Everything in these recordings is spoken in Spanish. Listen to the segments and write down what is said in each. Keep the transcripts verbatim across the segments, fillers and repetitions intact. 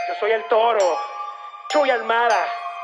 Yo soy el Toro, Chuy Almada,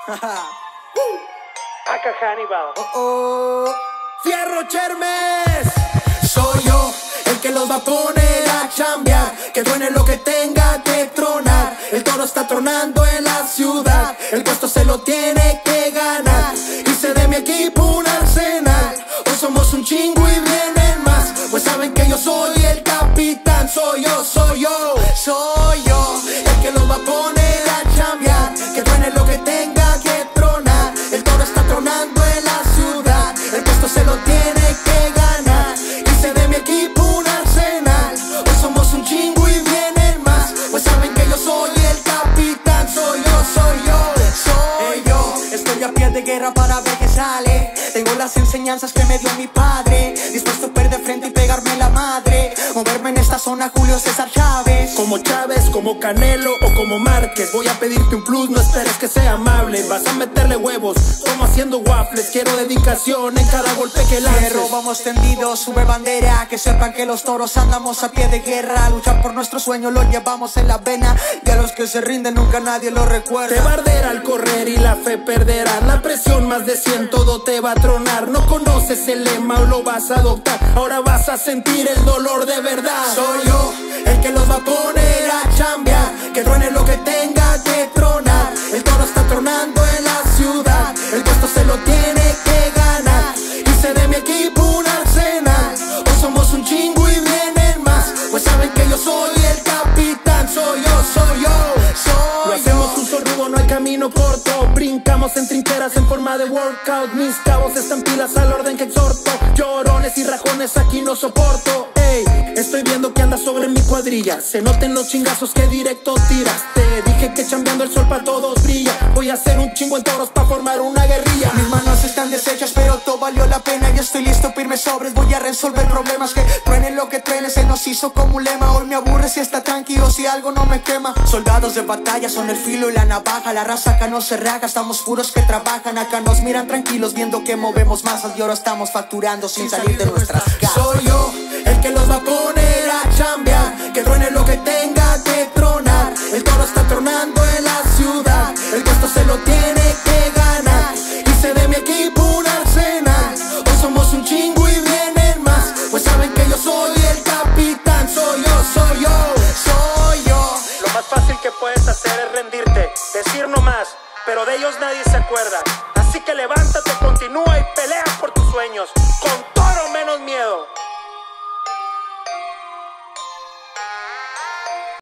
Aka Hannibal. Oh, oh. Fierro Chermes. Soy yo el que los va a poner a chambear, que truene lo que tenga que tronar. El Toro está tronando en la ciudad, el puesto se lo tiene que ganar. Hice de mi equipo un arsenal, hoy somos un chingo y vienen más, pues saben que yo soy el capitán. Soy yo, soy yo, soy yo el que los va a poner a chambear, que truene lo que tenga que tronar. El Toro está tronando en la ciudad, el puesto se lo tiene que ganar. Hice de mi equipo un arsenal, hoy somos un chingo y vienen más, pues saben que yo soy el capitán. Soy yo, soy yo, soy yo. Estoy a pie de guerra para ver qué sale. Tengo las enseñanzas que me dio mi padre, dispuesto a perder frente y pegarme la madre. Moverme en esta zona, Julio César Chávez. Como Chávez, como Canelo o como Márquez. Voy a pedirte un plus, no esperes que sea amable. Vas a meterle huevos, como haciendo waffles. Quiero dedicación en cada golpe que lances. Hierro, vamos tendidos, sube bandera. Que sepan que los toros andamos a pie de guerra. Luchar por nuestro sueño lo llevamos en la vena, y a los que se rinden nunca nadie lo recuerda. Te va a arder al correr y la fe perderá. La presión más de cien, todo te va a tronar. No conoces el lema o lo vas a adoptar, ahora vas a sentir el dolor de verdad. Soy yo el que los va a poner a chambear, que truene lo que tenga que tronar. El Toro está tronando en la ciudad, el puesto se lo tiene que ganar. Hice de mi equipo un arsenal, hoy somos un chingo y vienen más, pues saben que yo soy el capitán. Soy yo, soy yo, soy Lo hacemos un sorrudo, no hay camino corto. Brincamos en trincheras en forma de workout. Mis cabos están pilas al orden que exhorto. Llorones y rajones aquí no soporto. Ey, estoy viendo que andas sobre mi cuadrilla. Se noten los chingazos que directo tiras. Te dije que chambeando el sol pa' todos brilla. Voy a hacer un chingo en toros pa' formar una guerrilla. Mis manos están deshechas pero todo valió la pena. Yo estoy listo para irme sobres, voy a resolver problemas. Que truenen lo que truene, se nos hizo como un lema. Hoy me aburre si está tranquilo, si algo no me quema. Soldados de batalla son el filo y la navaja. La raza acá no se raja, estamos puros que trabajan. Acá nos miran tranquilos viendo que movemos masas, y ahora estamos facturando sin salir de nuestras casas. Soy yo el que los va a poner a chambear, que truene lo que tenga que tronar. El Toro está tronando en la ciudad, el puesto se lo tiene que ganar. Hice de mi equipo un arsenal, hoy somos un chingo y vienen más, pues saben que yo soy el capitán. Soy yo, soy yo, soy yo. Lo más fácil que puedes hacer es rendirte, decir no más, pero de ellos nadie se acuerda. Así que levántate, continúa y pelea por tus sueños, con Toro menos miedo.